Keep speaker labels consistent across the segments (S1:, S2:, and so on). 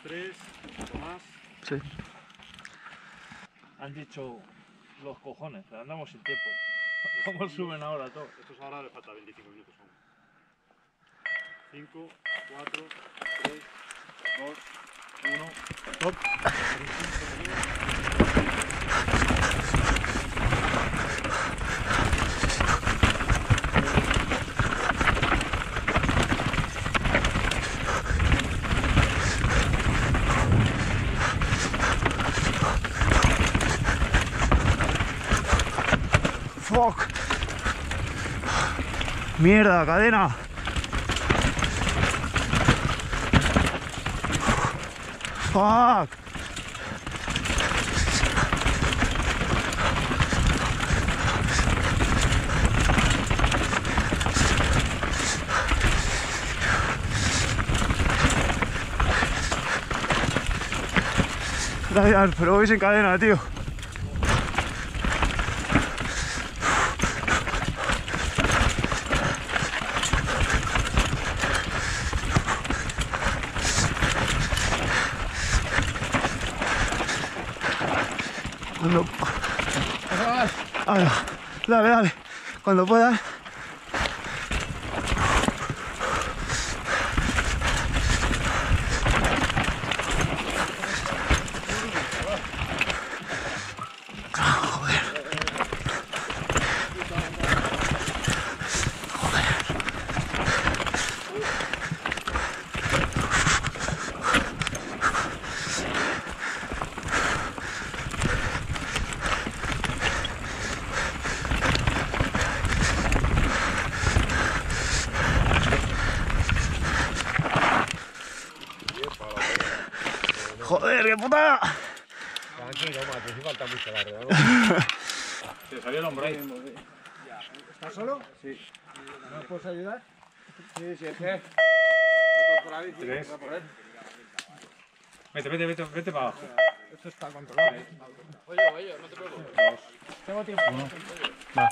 S1: 3, más.
S2: Sí.
S1: Han dicho los cojones, que andamos sin tiempo. ¿Cómo suben ahora todo?
S3: Estos ahora les falta 25 minutos aún. 5, 4, 3, 2, 1, stop.
S2: Fuck. Mierda, cadena. Fuck. Gracias, pero voy sin cadena, tío. Cuando... Dale, dale. Cuando puedas. Joder, qué putada.
S3: Tranquilo, Mati, si falta mucho largo, ¿no?
S1: Se salió el hombro ahí.
S4: ¿Estás solo? Sí. ¿No me puedes ayudar?
S3: Sí, sí, es que... por ahí, sí,
S1: 3.
S3: por él.
S1: Vete para abajo.
S4: Esto está controlado.
S3: Oye, no te preocupes.
S4: Tengo tiempo.
S2: Va.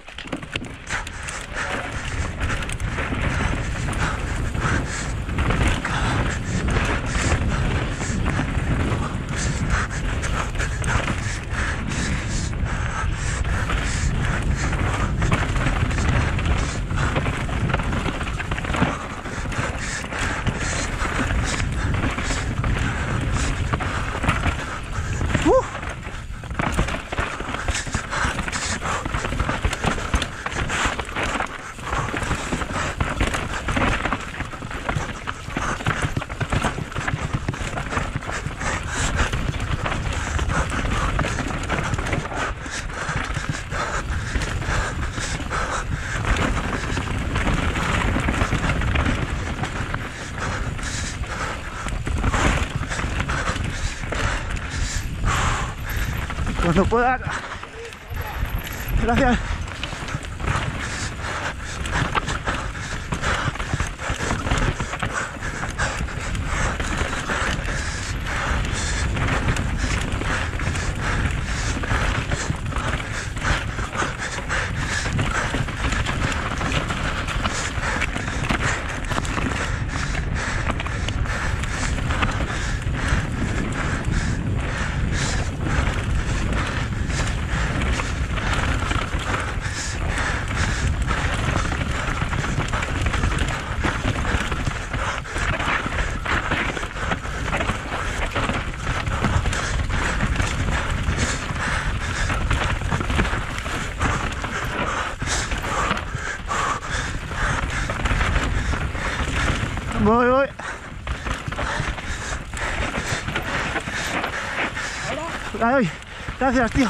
S2: Cuando pueda. Gracias. Voy. Ay, gracias, tío.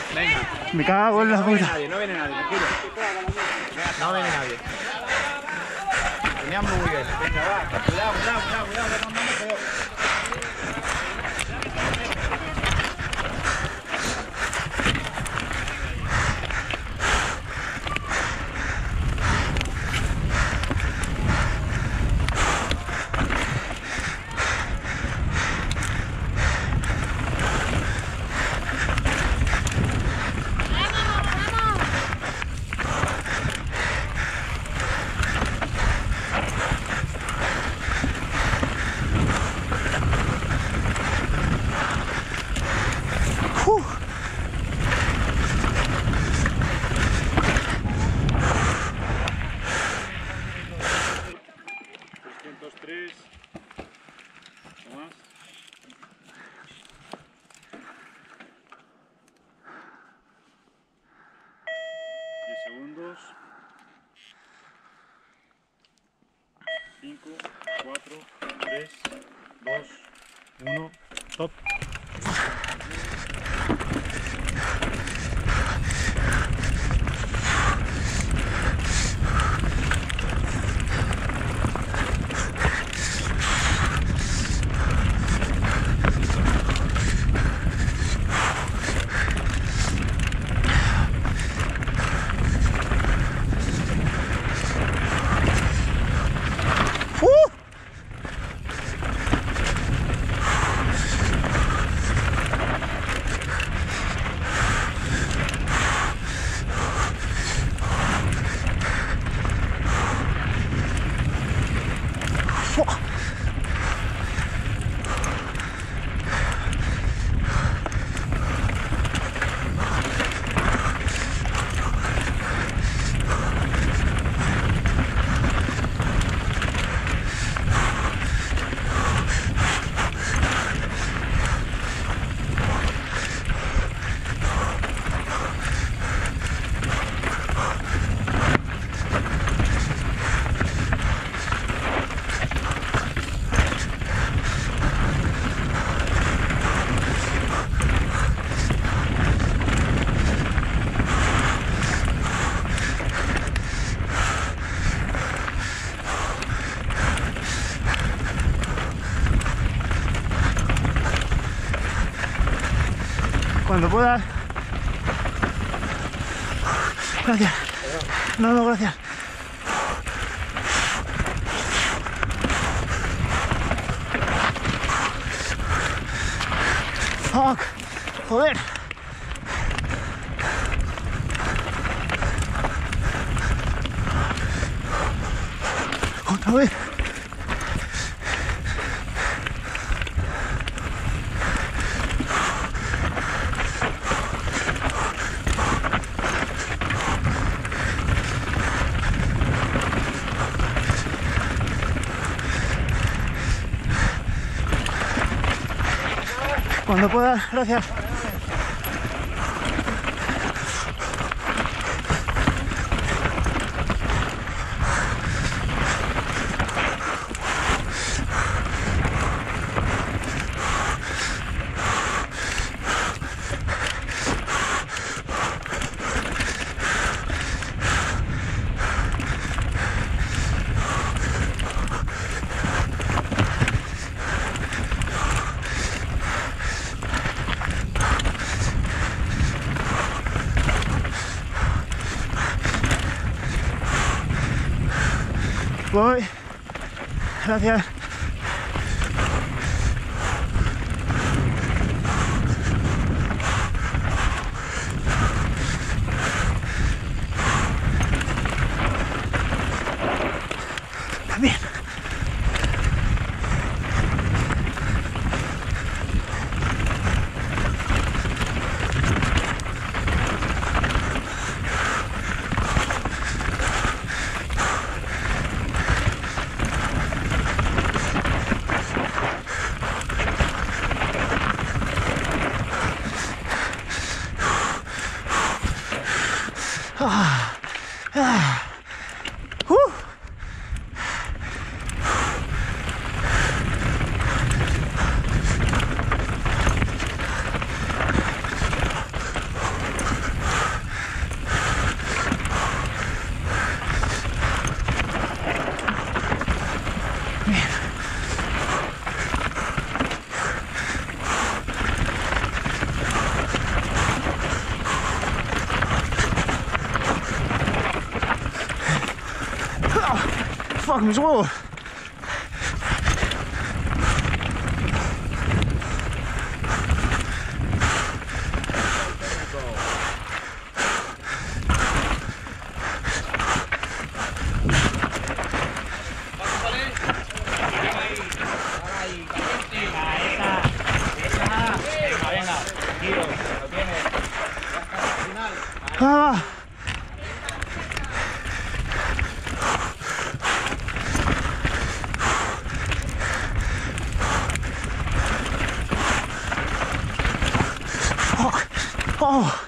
S3: Venga.
S2: Me cago en la
S3: No viene
S2: puta.
S3: nadie, tranquilo. No viene nadie. Veníamos muy bien. Venga, va. Cuidado, no, pero...
S2: Uf.
S1: Más. Segundos. 5, 4, 3, 2, 1, stop.
S2: Cuando puedas. Gracias. No, gracias. Fuck. Joder. Otra vez. Cuando puedas, gracias. Voy. Gracias. También. Fuck, mis huevos. Ah. Oh.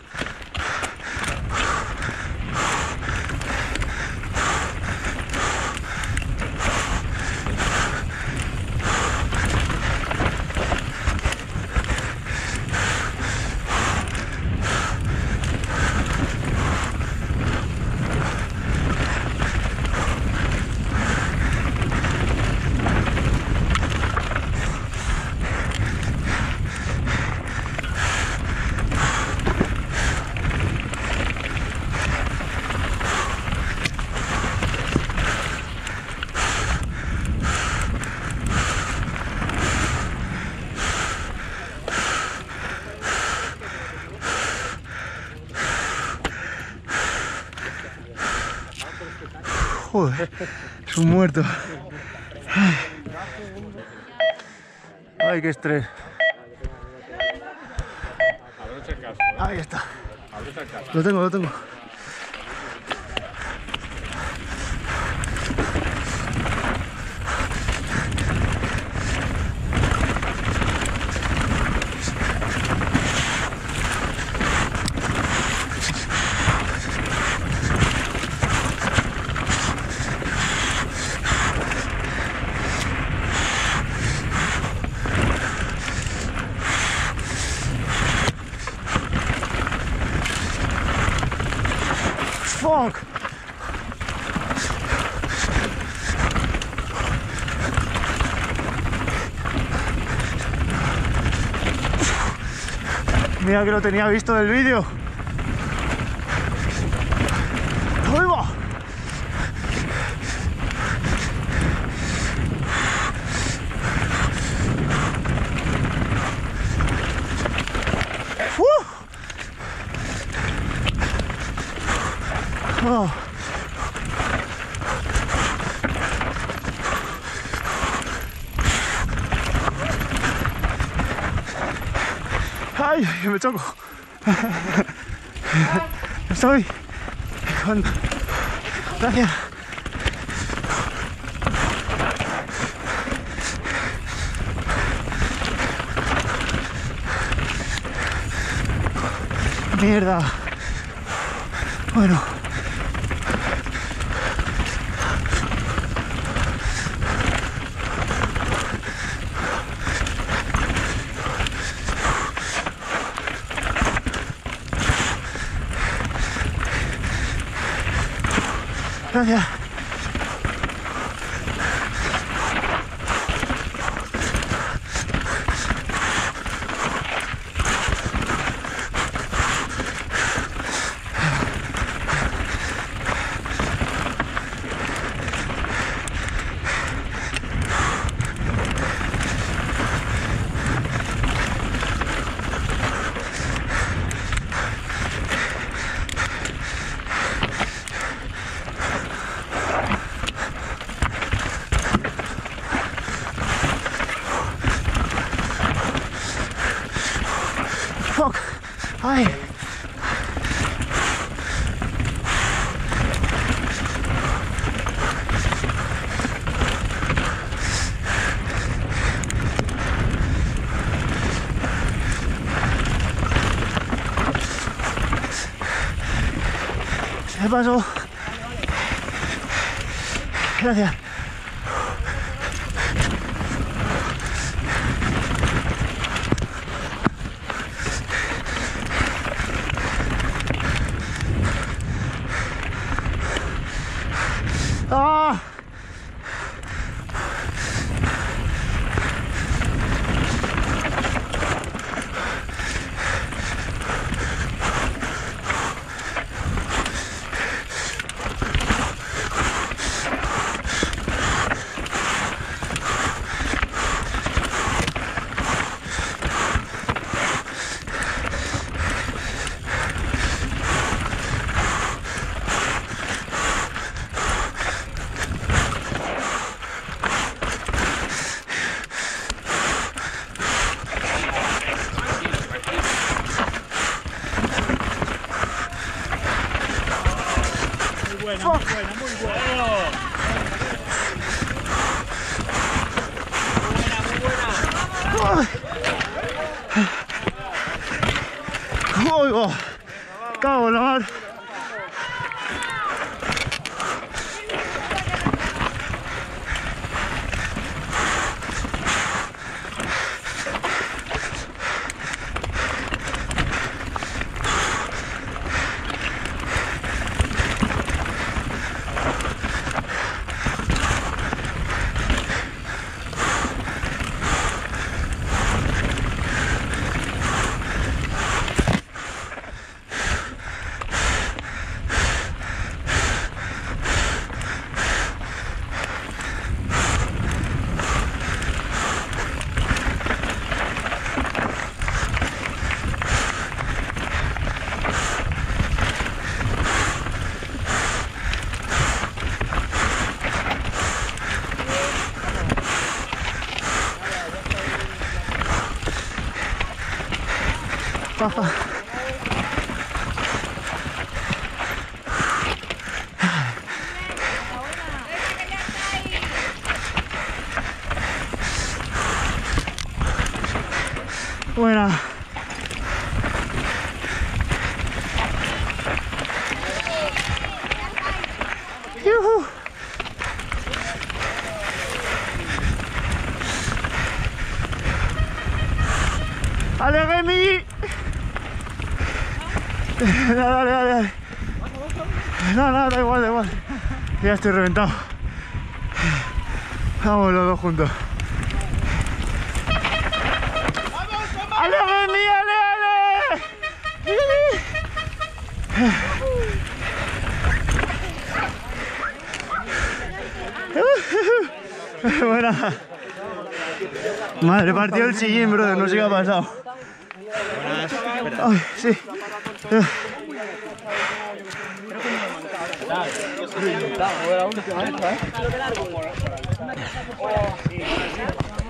S2: Joder, es un muerto. Ay, qué estrés.
S3: Abrocha el casco.
S2: Ahí está.
S3: Abrocha el casco.
S2: Lo tengo, lo tengo. Fuck! Mira que lo tenía visto del vídeo. ¡Ahí va! Oh. ¡Ay! Que me choco. Estoy. Gracias. Mierda. Bueno. Gracias. Fuck. Ay. Se pasó. Gracias. ¡Ah! Fafa. Buena. ¡Yuhu! ¡Ale, Remy! Dale, dale, dale. No, da igual, da igual. Ya estoy reventado. Vamos los dos juntos. ¡Ale, Remy! ¡Ale, ale! Buena. Madre, partió el sillín, brother. No sé qué ha pasado. Ay, sí.
S4: La última, ¿eh?